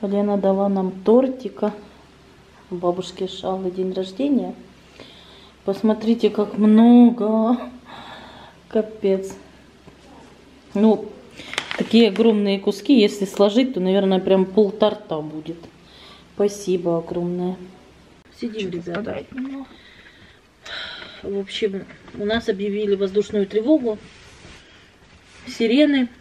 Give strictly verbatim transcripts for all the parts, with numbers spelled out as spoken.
Лена дала нам тортика. У бабушки Шалы день рождения. Посмотрите, как много. Капец. Ну, такие огромные куски. Если сложить, то, наверное, прям полторта будет. Спасибо огромное. Сидим, ребята. В общем, у нас объявили воздушную тревогу. Сирены.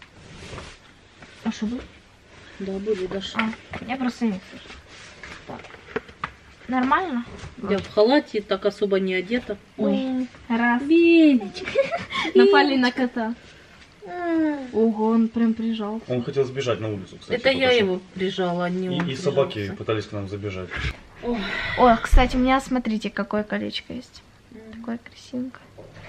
А что вы? Да, были, Даша. А, я просто не слышу. Так. Нормально? Я в халате, так особо не одета. Ой, раз. Бедничек. Напали на кота. Ого, он прям прижал. Он хотел сбежать на улицу, кстати. Это я его прижала, а не он. И, и собаки пытались к нам забежать. Ой, кстати, у меня, смотрите, какое колечко есть. Такое красивенькое.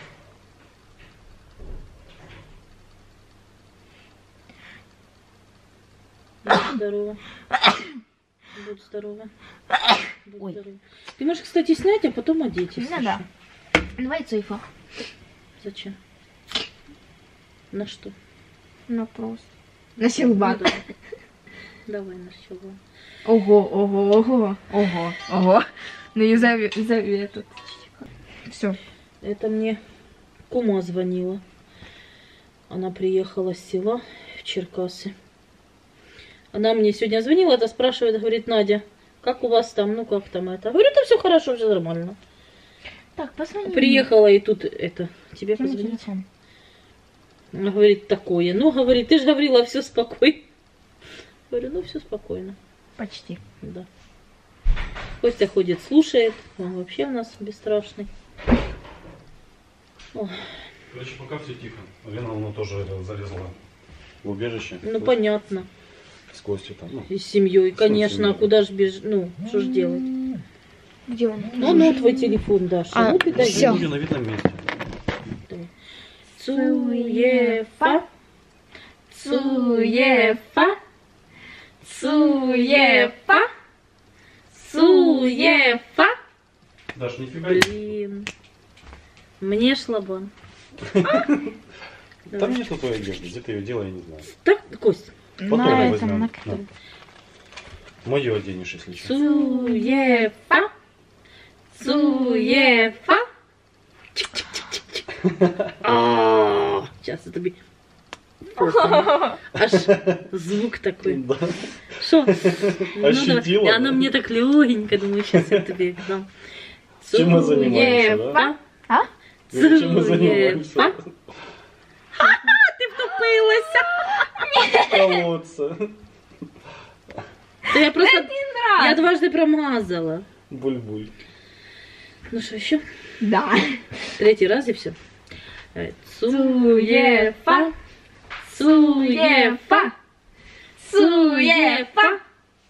Будь здорова. Будь здорова. Будь Ой. здорова. Ты можешь, кстати, снять, а потом одеть. Ну если да. что. Давай цифру. Зачем? На что? На просто. На щелбан. Ну, давай. Давай на щелбан. Ого, ого, ого, ого, ого. Ну и зови, зови этот. Все. Это мне кума звонила. Она приехала с села в Черкассы. Она мне сегодня звонила, это спрашивает, говорит, Надя, как у вас там, ну как там это? Говорю, там все хорошо, все нормально. Так, посмотри. Приехала и тут это, тебе позвонить. Она говорит, такое. Ну, говорит, ты же говорила, все спокойно. Говорю, ну все спокойно. Почти. Да. Костя ходит, слушает. Он вообще у нас бесстрашный. О. Короче, пока все тихо. Лена, она тоже залезла в убежище. Ну, понятно. С Костей там. Ну, И с семьей, конечно. семьей? А куда ж бежать? Ну, что ж делать? Где он? Ну, ну, твой телефон, Даша. А, ну, ты дай. всё. люди на видном месте. Цуефа. Цуефа. Цуефа. Цуефа. Даш, нифига не. Блин. Мне шлабан. Там нету твоей одежды. Где ты ее делала, я не знаю. Так, Кость. Потом На возьмем. этом, на На. Мою оденешь, если что. Цуефа. Цуефа. А, сейчас это би- просто аж звук такой. Да. Что? Ощутила, И она да? мне так легенько, думаю, сейчас я тебе дам. Чем мы занимаемся, да? Цуефа. А? Чем мы занимаемся? Цуефа. Ты втупилася. Колодца. Да я просто... Я дважды промазала. Буль-буль. Ну что, еще? Да. Третий раз и все. Цуефа. Цуефа. Цуефа.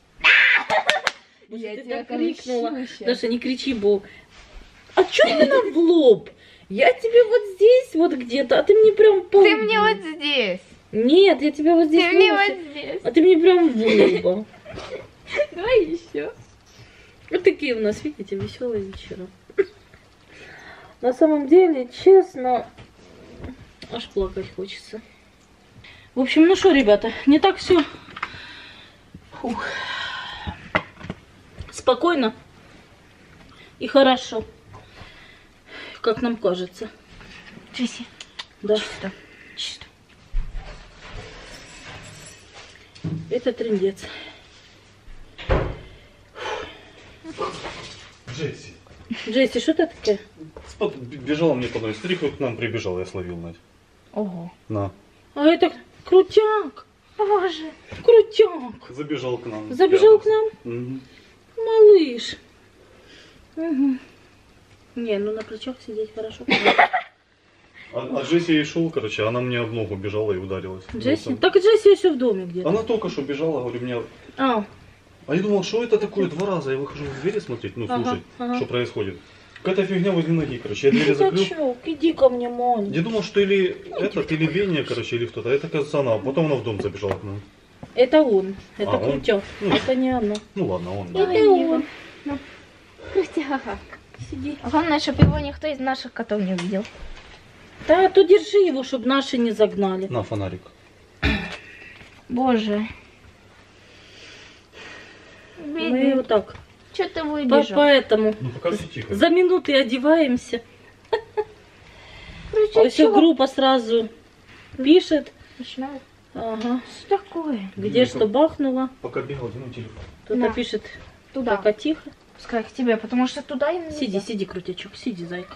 Я Ты тебя так крикнула. кричу щас. Даша, не кричи, Бог. А что именно в лоб? Я тебе вот здесь вот где-то, а ты мне прям по Ты лбу. мне вот здесь. Нет, я тебя вот здесь. Ты мне в вот носик, здесь. а ты мне прям в лоб. Давай еще. Вот такие у нас, видите, веселые вечера. На самом деле, честно, аж плакать хочется. В общем, ну что, ребята, не так все спокойно и хорошо, как нам кажется. Джесси. Да. Чисто. Чисто. Это трындец. Джесси. Джесси, что ты такая? Спот- Бежала мне по ноге. Смотри, как к нам прибежал, я словил, Надь. Ого. На. А это крутяк. Боже. Крутяк. Забежал к нам. Забежал Рядом. к нам? Мгм. Малыш. Угу. Не, ну на плечах сидеть хорошо. А, а Джесси и шел, короче, она мне об ногу бежала и ударилась. Джесси? Ну, Так Джесси еще в доме где-то. Она только что бежала, говорю, мне... А, А я думал, что это такое? Два раза я выхожу в двери смотреть, ну Ага, слушать, ага. что происходит. Какая-то фигня возле ноги, короче, я двери закрыл. Качок, иди ко мне, маленький. Я думал, что или этот, или Беня, короче, или кто-то. А это, кажется, она. Потом она в дом забежала к нам. Это он, это А, он? крутяк, Ну. это не она. Ну ладно, он. Да. Это он. Крутяк. Сиди. Главное, чтобы его никто из наших котов не увидел. Да, то держи его, чтобы наши не загнали. На фонарик. Боже. Мы вот так. Что ты По- выбежал? Поэтому Ну пока все тихо. за минуты одеваемся. Короче, Все, чё? группа сразу пишет. Начинает. Ага. Что такое? Где что бахнуло. Пока бегал, ну телефон. Кто-то На. пишет Туда. пока тихо. Пускай к тебе, потому что туда им Сиди, нельзя. сиди, крутячок, сиди, зайка.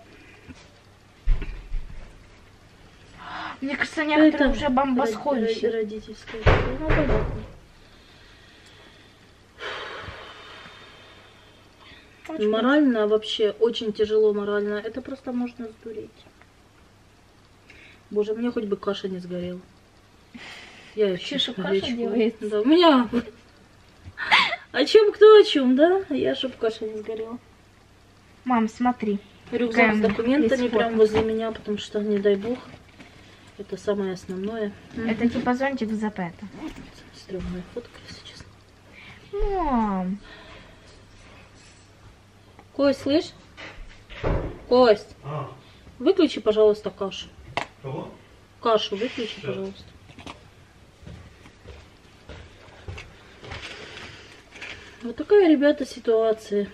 Мне кажется, некоторые Это уже бомбосховище. роди- Родительское. Ну, понятно. Очень Морально вообще очень тяжело морально. Это просто можно сдуреть. Боже, мне хоть бы каша не сгорела. Я Вообще, еще чтоб каша гречку. делается. Да, у меня. О чем кто о чем, да? Я чтоб каша не сгорела. Мам, смотри. Рюкзак с Прям документами есть прям фото. возле меня, потому что, не дай бог, это самое основное. Это типа зонтик в запета. Стрёмная фотка, если честно. Мам. Кость, слышь? Кость, А, выключи, пожалуйста, кашу. кого? Кашу выключи, Всё. пожалуйста. Вот такая, ребята, ситуация.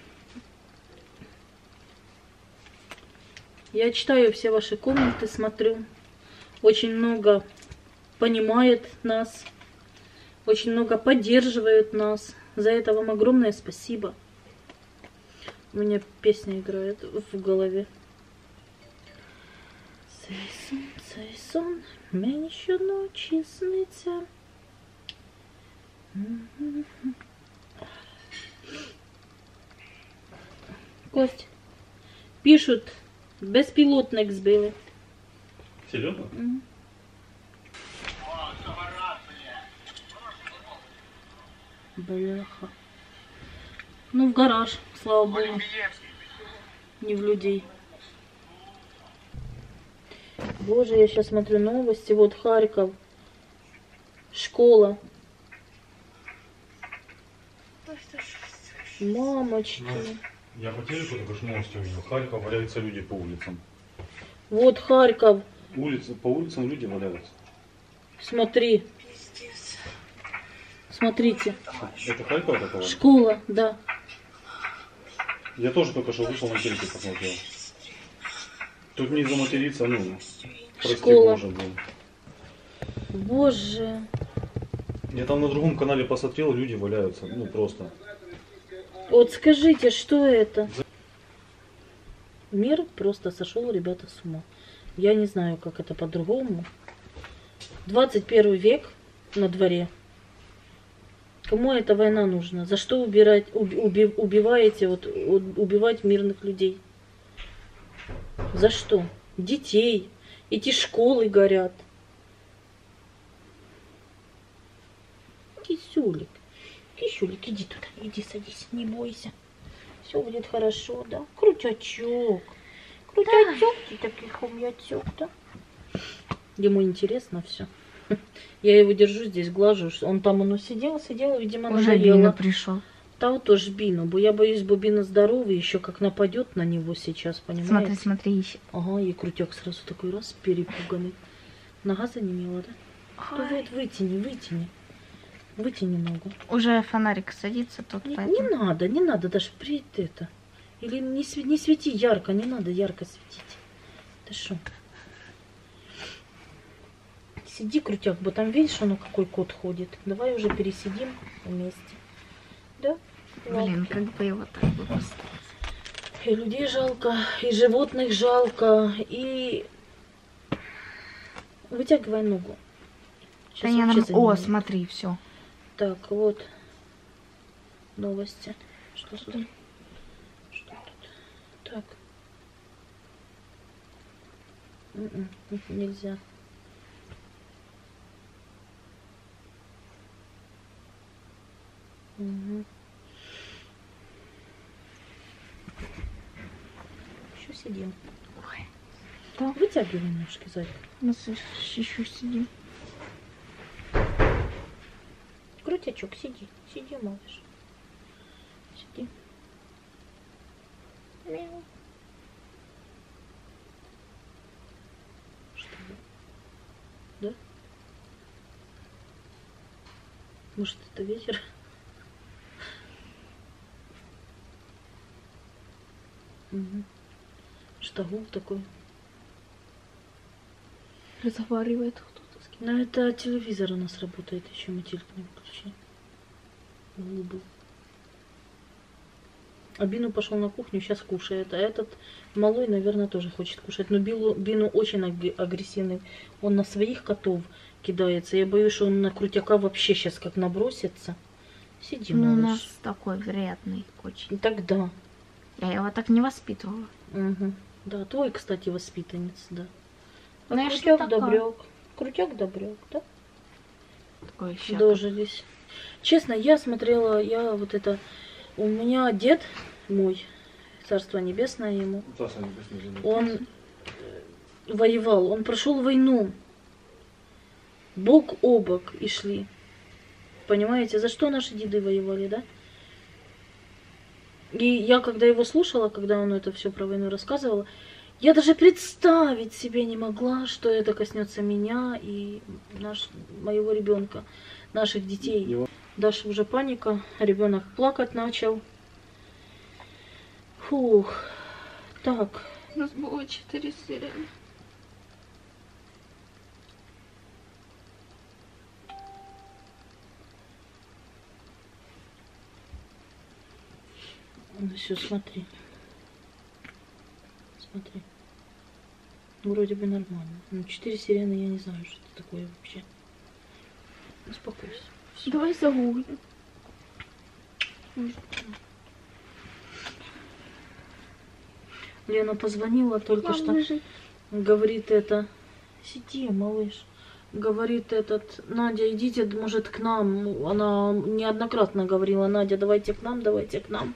Я читаю все ваши комменты, смотрю. Очень много понимает нас. Очень много поддерживают нас. За это вам огромное спасибо. У меня песня играет в голове. Цей сон, цей сон, мені щоночі сниться. Кость, пишут, беспилотник збили. Серьезно? Мгм. Бляха. Ну, в гараж, слава богу. Не в людей. Боже, я сейчас смотрю новости. Вот Харьков. Школа. Мамочки. Я по телеку только что новости увидел. Харьков, валяются люди по улицам. Вот Харьков. Улицы, по улицам люди валяются. Смотри. Смотрите. Это Харьков такого? Школа, да. Я тоже только что вышел на телеке посмотрел. Тут не заматериться, ну, прости Школа. Боже, блин. Боже. Я там на другом канале посмотрел, люди валяются, ну просто. Вот скажите, что это? Мир просто сошел, ребята, с ума. Я не знаю, как это по-другому. двадцать первый век на дворе. Кому эта война нужна? За что убирать, уби, убиваете, вот, убивать мирных людей? За что? Детей. Эти школы горят. Кисюлик. Кисюлик, иди туда, иди садись, не бойся. Все будет хорошо, да? Крутячок. Крутячок, ты такой хомячок, да? Ему интересно все. Я его держу здесь, глажу. Он там он сидел, сидел, видимо, Уже надоело. Бина пришел. Та вот тоже Бину, бо я боюсь, бо Бина здоровый, еще как нападет на него сейчас, Смотри, понимаете? смотри, ищет. Ага, и крутяк сразу такой раз перепуганный. Нога занемела, да? Ну вот, вытяни, вытяни. Вытяни ногу. Уже фонарик садится тут, Не, не поэтому. надо, не надо даже при это. Или не, сви- не свети ярко, не надо ярко светить. Ты что? Сиди, крутяк, бо там видишь, ну какой кот ходит. Давай уже пересидим вместе. Да? Блин, Лапки. как бы его так бы поставить. И людей жалко, и животных жалко, и... Вытягивай ногу. Да Сейчас я вообще нам... О, занемеет. смотри, все. Так, вот. Новости. Что тут? Что тут? Так. М-м, нельзя. Угу. Еще сидим. Ой. Да. Вытягивай ножки, зайка. Мы еще сидим. Крутячок, сиди. Сиди, малыш. Сиди. Мяу. Что? Да? Может, это ветер? Угу. Штагул такой. Разговаривает кто-то с кем. Но это телевизор у нас работает, еще мы телек не выключили. Голубый. А Бину пошел на кухню, сейчас кушает. А этот малой, наверное, тоже хочет кушать. Но Билу, Бину очень агрессивный. Он на своих котов кидается. Я боюсь, что он на крутяка вообще сейчас как набросится. Сиди, Ну, у малыш. нас такой вредный очень. Тогда. Я его так не воспитывала. Угу. Да, твой, кстати, воспитанец, да. А Ну, я ж не крутяк такая. добряк. Крутяк добряк, да? Такой еще. Дожились. Честно, я смотрела, я вот это... У меня дед мой, царство небесное ему, Царство небесное, да. он э, воевал, он прошел войну. Бок о бок и шли. Понимаете, за что наши деды воевали, да? И я, когда его слушала, когда он это все про войну рассказывал, я даже представить себе не могла, что это коснется меня и наш, моего ребенка, наших детей. Его- Даша уже паника, ребенок плакать начал. Фух. Так, У нас было четыре серии. ну все, смотри. Смотри. Вроде бы нормально. Ну, четыре сирены, я не знаю, что это такое вообще. Успокойся. Всё. Давай загуглим. Лена позвонила только Мам, что. лежи. Говорит это. Сиди, малыш. Говорит этот, Надя, идите, может, к нам. Она неоднократно говорила, Надя, давайте к нам, давайте к нам.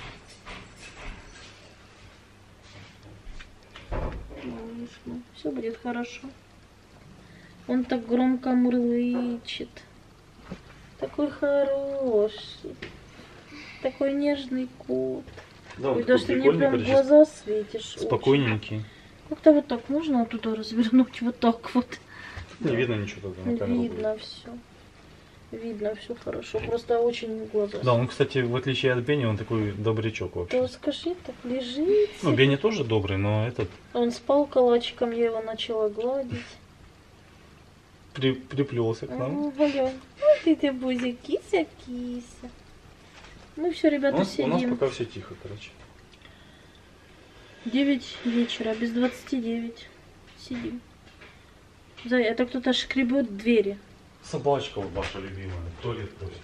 Малыш, ну, все будет хорошо. Он так громко мурлычет. Такой хороший. Такой нежный кот. Да, он Ой, такой даже ты мне прикольный, прям в короче, глаза светишь. очень. спокойненький. Как-то вот так можно туда развернуть, вот так вот. Не видно ничего тогда на камеру. Видно все. Видно все хорошо. Просто очень глаза. Да, он, кстати, в отличие от Бенни, он такой добрячок вообще. То скажи, так лежит. Ну, Бенни тоже добрый, но этот Он спал калачиком, я его начала гладить. при, приплелся к нам. Ну, блин. Вот ты ты, Бузя, кися, кися. Мы все, У ребята, нас, у нас сидим. пока все тихо, короче. девять вечера, без двадцати девять. Сидим. Зай, это кто-то шкребет в двери. Собачка вот ваша любимая, туалет просит.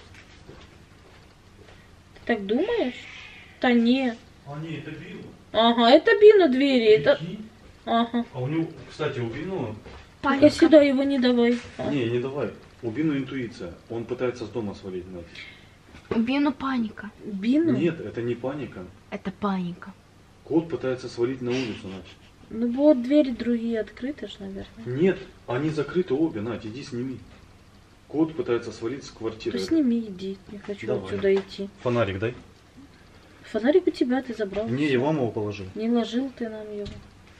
Ты так думаешь? Да не. А не, это Бину. Ага, это Бину двери. Это... Прикинь. Ага. А у него, кстати, у Бину... А сюда его не давай. А. Не, не давай. У Бину интуиция. Он пытается с дома свалить, Надь. У Бину паника. Бину? Нет, это не паника. Это паника. Кот пытается свалить на улицу, Надь. Ну вот двери другие открыты же, наверное. Нет, они закрыты обе, Надь, иди сними. Кот пытается свалить с То квартиры. сними, иди. Не хочу Давай. отсюда идти. Фонарик дай. Фонарик у тебя, ты забрал. Не, я вам его положил. Не ложил ты нам его.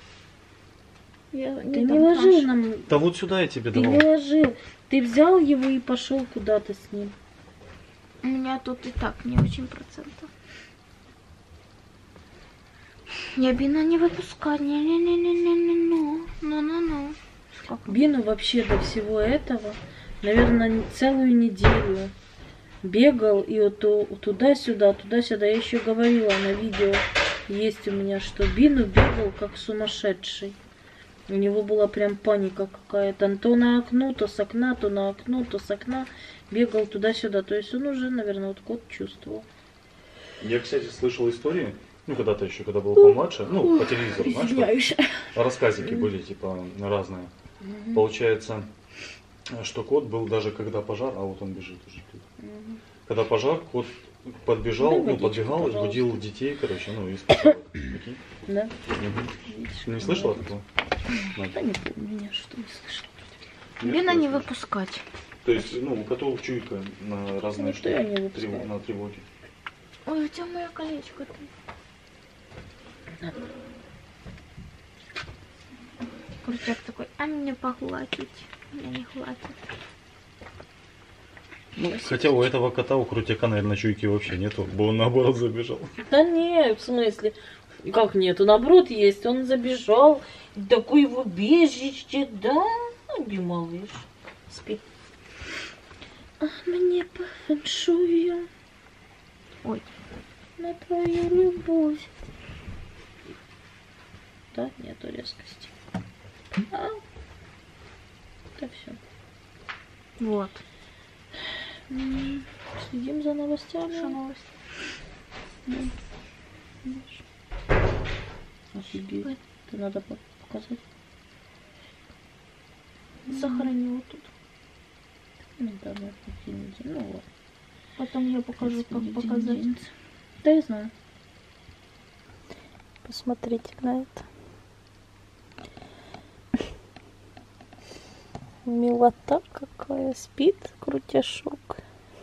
Я Ты не ложил нам. Да вот сюда я тебе Ты давал. не ложил. Ты взял его и пошел куда-то с ним. У меня тут и так не очень процентов. Я Бина не выпускать. Не-не-не-не-не-не. Ну-ну-ну. Сколько? Бину вообще до всего этого, наверное, целую неделю бегал и вот то- туда-сюда, туда-сюда. Я еще говорила на видео, есть у меня, что Бину бегал как сумасшедший. У него была прям паника какая-то. То на окно, то с окна, то на окно, то с окна. Бегал туда-сюда. То есть он уже, наверное, вот кот чувствовал. Я, кстати, слышал истории, ну, когда-то еще, когда был помладше, ну, по телевизору, знаешь, что Извиняюсь. рассказики были, типа, разные. Получается, что кот был даже когда пожар, а вот он бежит уже. Когда пожар, кот подбежал, Дай ну, водичку, подбегал, пожалуйста. будил детей, короче, ну, и спасал. Прикинь? Да? Мгм. Видишь, Не слышала такого? Да не помню, я что не слышала. Нет, Бина не точно. выпускать. То есть, ну, у котов чуйка на разные Ну, что я не штуки, выпускаю. трев- на тревоге. Ой, у тебя мое колечко. Ты. Крутяк такой, а мне погладить. Меня не хватит. Ну, хотя у этого кота, у крутяка, наверное, чуйки вообще нету, бы он наоборот забежал. Да не, в смысле. Как нет? Наоборот, есть. Он забежал. Такое в убежище, да? Ну, не малыш. Спи. А мне по фэншую. Ой. На твою любовь. Да, нету резкости. А? Это все. Вот. М, Следим за новостями. Что новость? М. Офигеть. Это надо по- показать. Сохранила тут. Ну, давай, покинем. Ну, ладно. Потом я покажу, как Господи, показать. день. Да, я знаю. Посмотрите на это. Милота какая. Спит крутяшок.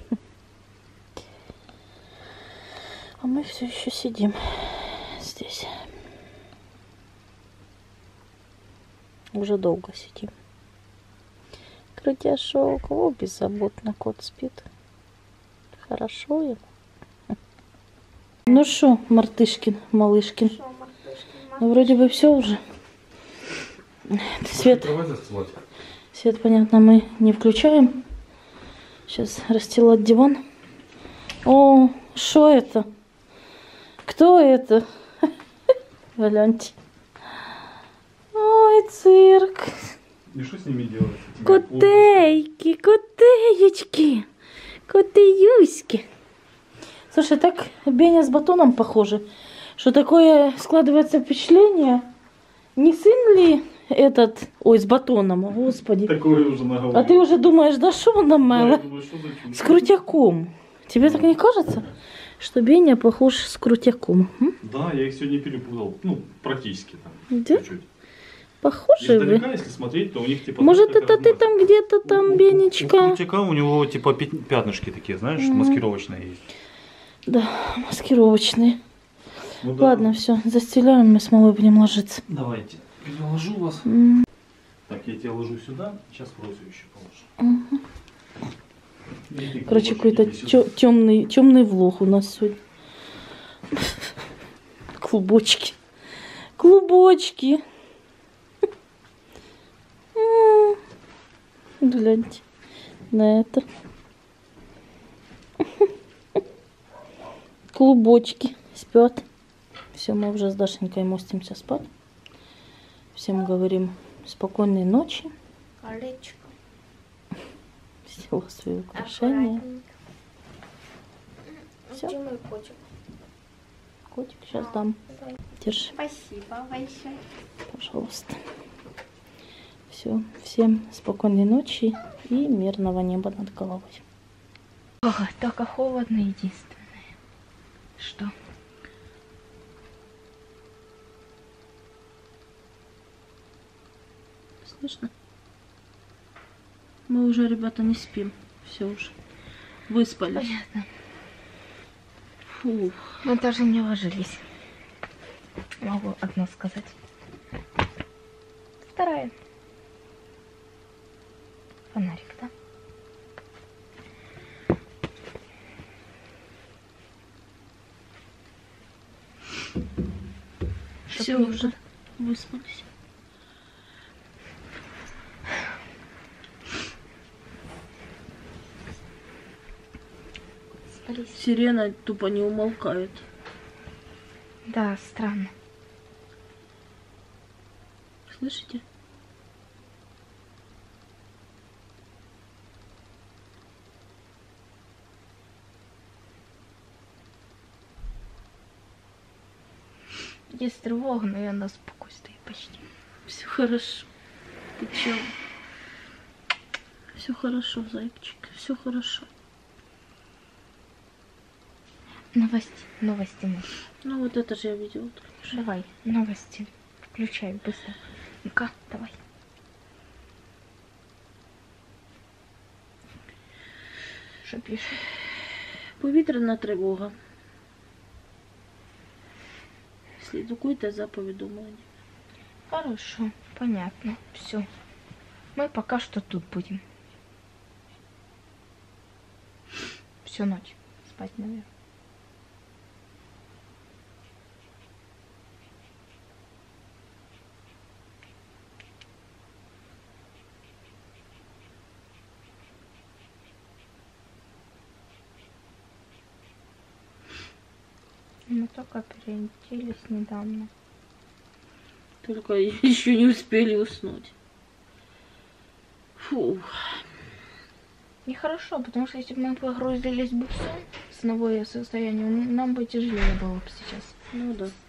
А мы все еще сидим здесь. Уже долго сидим. Крутяшок. О, беззаботно кот спит. Хорошо ему. Ну что, Мартышкин, малышкин. Что, мартышки, Ну, вроде бы все уже. Свет, Давай застилать. свет, понятно, мы не включаем. Сейчас расстилать диван. О, что это? Кто это? Гляньте. Ой, цирк. И что с ними делать? с этими Котейки, котеечки, котеюськи. Слушай, так Беня с Батоном похожи, что такое складывается впечатление, не сын ли этот, ой, с Батоном, о, господи. Такое уже наговорил. А ты уже думаешь, да что он Да, я намало? думаю, что за чушь? С Крутяком. Тебе так не кажется, что Беня похож с Крутяком? М? Да, я их сегодня перепутал. Ну, практически там. Да? Чуть-чуть. Похожи вы. Издалека, если смотреть, то у них типа... Может, знаешь, это как ты размазано. там где-то У- там, у- У Бенечка? Крутяка у него типа пят- пятнышки такие, знаешь, Мгм. маскировочные есть. Да, маскировочные. Ну да. Ладно, все, застеляем, мы с мамой будем ложиться. Давайте. Переложу вас. М, Так, я тебя ложу сюда, сейчас в розу еще положу. мгм. Иди, Короче, клубочек, какой-то иди сюда. темный, темный влог у нас сегодня. Клубочки. Клубочки. М, Гляньте на это. Клубочки спят. Все, мы уже с Дашенькой мостимся спать. Всем говорим спокойной ночи. Колечко. Взяла свои украшения. Всё. Где мой котик? Котик сейчас дам. Держи, Спасибо большое. пожалуйста. Все, всем спокойной ночи и мирного неба над головой. Ох, только холодно единственное. Что? Слышно? Мы уже, ребята, не спим. Все уже. Выспались. Понятно. Фух. Мы даже не ложились. Могу одно сказать. Вторая. Фонарик, да? Все Чтоб не уже выспались. Спались. Сирена тупо не умолкает. Да, странно. Слышите? Есть тревога, но я на спокойствии почти. Все хорошо. Ты чё? Все хорошо, зайчик. Все хорошо. Новости, новости, Маш. Ну вот это же я видела. только что. Давай, новости. Включай быстро. Ну-ка, давай. Що пише? Повітряна тривога. Слідкуйте за повідомленням. Хорошо, понятно. Все. Мы пока что тут будем. Всю ночь спать, наверное. Мы только переоделись недавно. Только еще не успели уснуть. Фу. Нехорошо, потому что если бы мы погрузились бы в сон, сновое состояние, нам бы тяжелее было бы сейчас. Ну да.